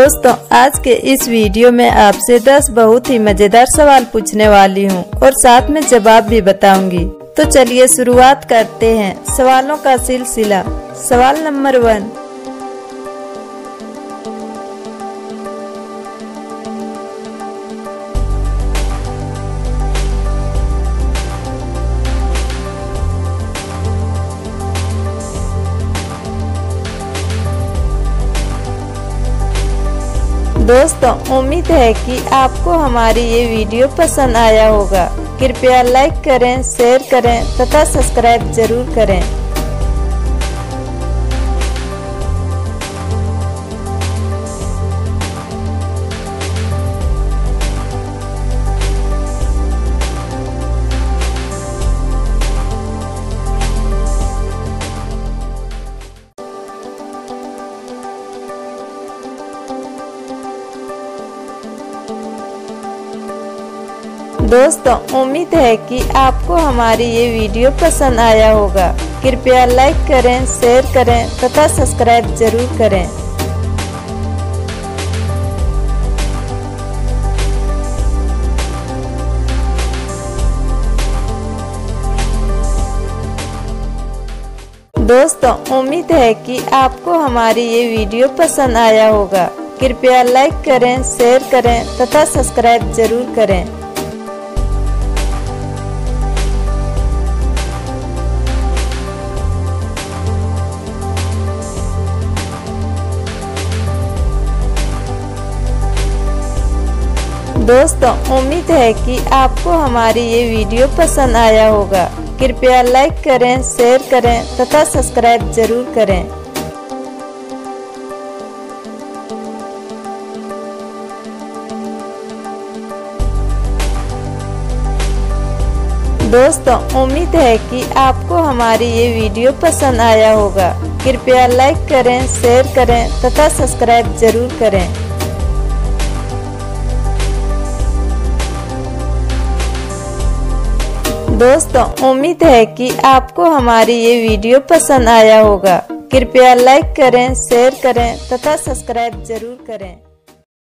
दोस्तों, आज के इस वीडियो में आपसे 10 बहुत ही मजेदार सवाल पूछने वाली हूं और साथ में जवाब भी बताऊंगी। तो चलिए शुरुआत करते हैं सवालों का सिलसिला। सवाल नंबर 1। दोस्तों, उम्मीद है कि आपको हमारी ये वीडियो पसंद आया होगा। कृपया लाइक करें, शेयर करें तथा सब्सक्राइब जरूर करें। दोस्तों, उम्मीद है कि आपको हमारी ये वीडियो पसंद आया होगा। कृपया लाइक करें, शेयर करें तथा सब्सक्राइब जरूर करें। दोस्तों, उम्मीद है कि आपको हमारी ये वीडियो पसंद आया होगा। कृपया लाइक करें, शेयर करें तथा सब्सक्राइब जरूर करें। दोस्तों, उम्मीद है कि आपको हमारी ये वीडियो पसंद आया होगा। कृपया लाइक करें, शेयर करें तथा सब्सक्राइब जरूर करें। दोस्तों, उम्मीद है कि आपको हमारी ये वीडियो पसंद आया होगा। कृपया लाइक करें, शेयर करें तथा सब्सक्राइब जरूर करें। दोस्तों, उम्मीद है कि आपको हमारी ये वीडियो पसंद आया होगा। कृपया लाइक करें, शेयर करें तथा सब्सक्राइब जरूर करें।